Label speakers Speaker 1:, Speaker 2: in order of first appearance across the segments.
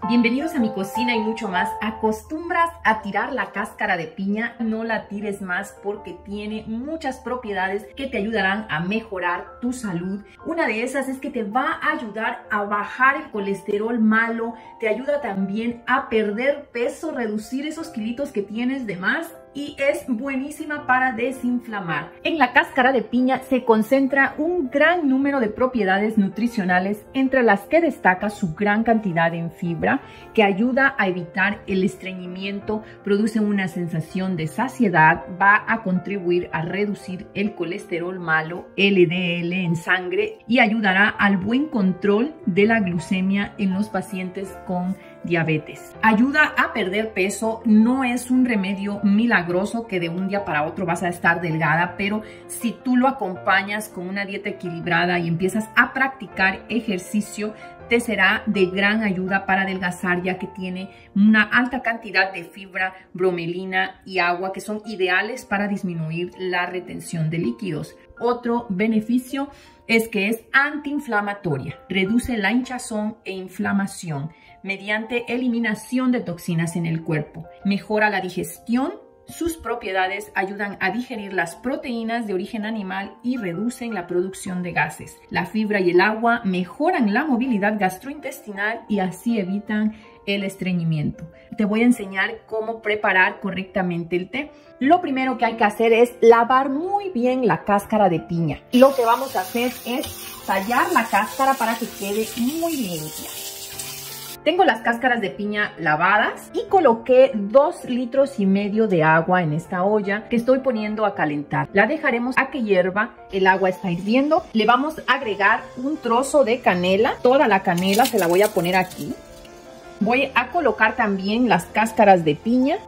Speaker 1: Bienvenidos a mi cocina y mucho más. ¿Acostumbras a tirar la cáscara de piña? No la tires más porque tiene muchas propiedades que te ayudarán a mejorar tu salud. Una de esas es que te va a ayudar a bajar el colesterol malo, te ayuda también a perder peso, reducir esos kilitos que tienes de más. Y es buenísima para desinflamar. En la cáscara de piña se concentra un gran número de propiedades nutricionales, entre las que destaca su gran cantidad en fibra, que ayuda a evitar el estreñimiento, produce una sensación de saciedad, va a contribuir a reducir el colesterol malo, LDL en sangre, y ayudará al buen control de la glucemia en los pacientes con diabetes. Ayuda a perder peso, no es un remedio milagroso que de un día para otro vas a estar delgada, pero si tú lo acompañas con una dieta equilibrada y empiezas a practicar ejercicio, te será de gran ayuda para adelgazar, ya que tiene una alta cantidad de fibra, bromelina y agua, que son ideales para disminuir la retención de líquidos. Otro beneficio es que es antiinflamatoria, reduce la hinchazón e inflamación mediante eliminación de toxinas en el cuerpo, mejora la digestión. Sus propiedades ayudan a digerir las proteínas de origen animal y reducen la producción de gases. La fibra y el agua mejoran la movilidad gastrointestinal y así evitan el estreñimiento. Te voy a enseñar cómo preparar correctamente el té. Lo primero que hay que hacer es lavar muy bien la cáscara de piña. Lo que vamos a hacer es tallar la cáscara para que quede muy limpia. Tengo las cáscaras de piña lavadas y coloqué 2,5 litros de agua en esta olla que estoy poniendo a calentar. La dejaremos a que hierva. El agua está hirviendo. Le vamos a agregar un trozo de canela. Toda la canela se la voy a poner aquí. Voy a colocar también las cáscaras de piña.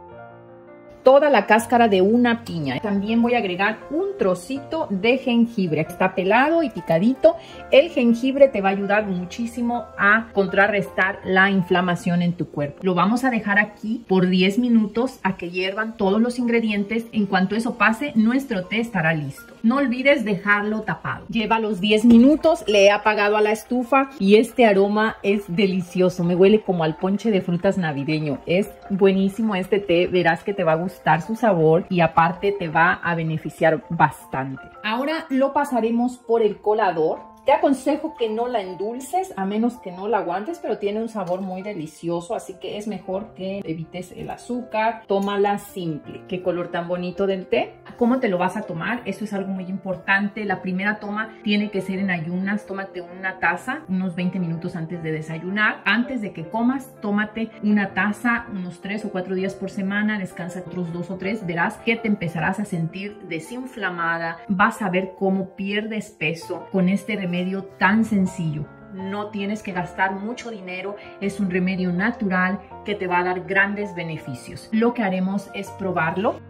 Speaker 1: Toda la cáscara de una piña. También voy a agregar un trocito de jengibre. Está pelado y picadito. El jengibre te va a ayudar muchísimo a contrarrestar la inflamación en tu cuerpo. Lo vamos a dejar aquí por 10 minutos a que hiervan todos los ingredientes. En cuanto eso pase, nuestro té estará listo. No olvides dejarlo tapado. Lleva los 10 minutos, le he apagado a la estufa y este aroma es delicioso. Me huele como al ponche de frutas navideño. Es buenísimo este té, verás que te va a gustar su sabor y aparte te va a beneficiar bastante. Ahora lo pasaremos por el colador. Te aconsejo que no la endulces, a menos que no la aguantes, pero tiene un sabor muy delicioso, así que es mejor que evites el azúcar. Tómala simple. Qué color tan bonito del té. ¿Cómo te lo vas a tomar? Eso es algo muy importante. La primera toma tiene que ser en ayunas. Tómate una taza unos 20 minutos antes de desayunar. Antes de que comas, tómate una taza unos 3 o 4 días por semana. Descansa otros 2 o 3. Verás que te empezarás a sentir desinflamada. Vas a ver cómo pierdes peso con este remedio tan sencillo. No tienes que gastar mucho dinero, es un remedio natural que te va a dar grandes beneficios. Lo que haremos es probarlo.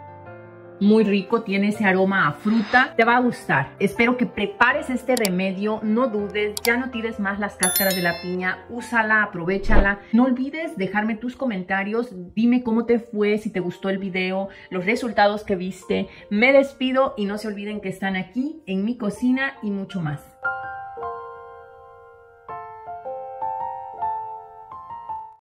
Speaker 1: Muy rico, tiene ese aroma a fruta, te va a gustar. Espero que prepares este remedio, no dudes, ya no tires más las cáscaras de la piña, úsala, aprovéchala. No olvides dejarme tus comentarios, dime cómo te fue, si te gustó el video, los resultados que viste. Me despido y no se olviden que están aquí en mi cocina y mucho más.